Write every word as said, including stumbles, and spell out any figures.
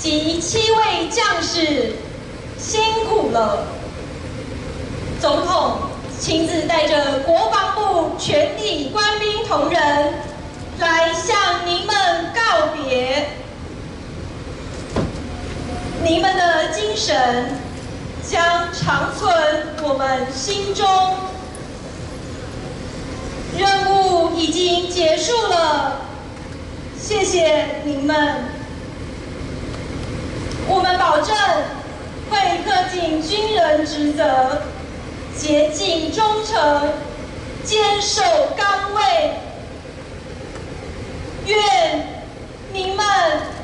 及七位将士辛苦了。总统亲自带着国防部全体官兵同仁来向您们告别。您们的精神将长存我们心中。任务已经结束了，谢谢您们。我们保证会恪尽军人职责，竭尽忠诚，坚守岗位。愿您们